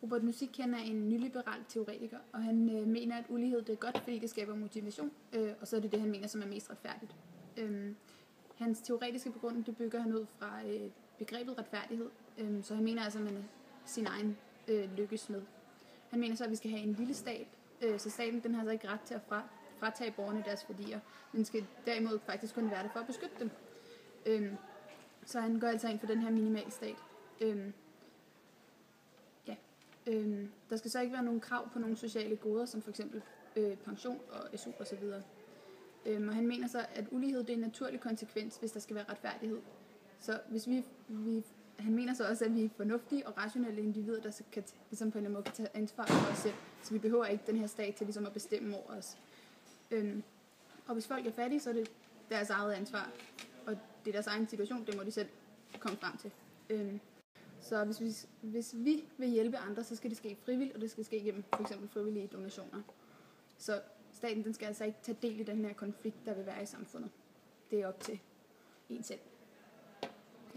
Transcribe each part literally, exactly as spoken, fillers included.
Robert Nozick er en nyliberal teoretiker, og han øh, mener, at ulighed det er godt, fordi det skaber motivation, øh, og så er det det, han mener, som er mest retfærdigt. Øh, hans teoretiske begrundelse, det bygger han ud fra øh, begrebet retfærdighed, øh, så han mener altså, at man sin egen øh, lykkes med. Han mener så, at vi skal have en lille stat, øh, så staten den har så ikke ret til at fra, fratage borgerne deres værdier, men skal derimod faktisk kun være der for at beskytte dem. Øh, så han går altså ind for den her minimalstat. Øh, Øhm, der skal så ikke være nogen krav på nogle sociale goder, som for eksempel øh, pension og S U osv. Øhm, og han mener så, at ulighed det er en naturlig konsekvens, hvis der skal være retfærdighed. Så hvis vi, vi han mener så også, at vi er fornuftige og rationelle individer, der så kan, ligesom på en eller anden måde kan tage ansvar for os selv. Så vi behøver ikke den her stat til ligesom at bestemme over os. Øhm, og hvis folk er fattige, så er det deres eget ansvar. Og det er deres egen situation, det må de selv komme frem til. Øhm, Så hvis vi, hvis vi vil hjælpe andre, så skal det ske frivilligt, og det skal ske gennem for eksempel frivillige donationer. Så staten den skal altså ikke tage del i den her konflikt, der vil være i samfundet. Det er op til en selv. Ja.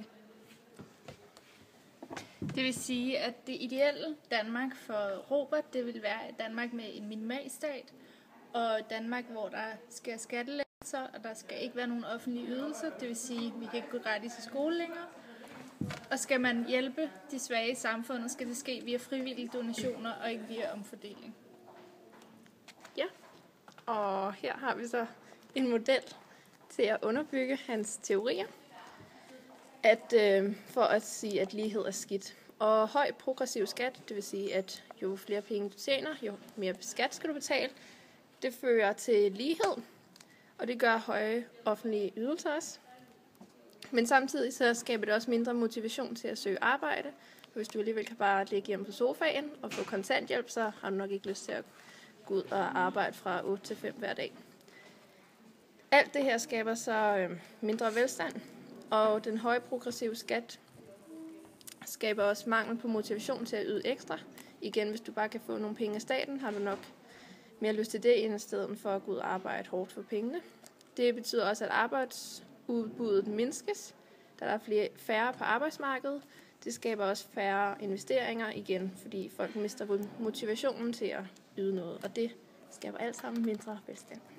Det vil sige, at det ideelle Danmark for Robert, det vil være et Danmark med en minimalstat, og Danmark, hvor der skal skattelettelser, og der skal ikke være nogen offentlige ydelser. Det vil sige, at vi kan ikke gå gratis i skole længere. Og skal man hjælpe de svage i samfundet, skal det ske via frivillige donationer og ikke via omfordeling. Ja, og her har vi så en model til at underbygge hans teorier. At, øh, for at sige, at lighed er skidt. Og høj progressiv skat, det vil sige, at jo flere penge du tjener, jo mere skat skal du betale. Det fører til lighed, og det gør høje offentlige ydelser også. Men samtidig så skaber det også mindre motivation til at søge arbejde. Hvis du alligevel kan bare ligge hjemme på sofaen og få kontanthjælp, så har du nok ikke lyst til at gå ud og arbejde fra otte til fem hver dag. Alt det her skaber så mindre velstand, og den høje progressive skat skaber også mangel på motivation til at yde ekstra. Igen, hvis du bare kan få nogle penge af staten, har du nok mere lyst til det, end i stedet for at gå ud og arbejde hårdt for pengene. Det betyder også, at arbejdsudbuddet mindskes, da der er flere, færre på arbejdsmarkedet. Det skaber også færre investeringer igen, fordi folk mister motivationen til at yde noget, og det skaber alt sammen mindre velstand.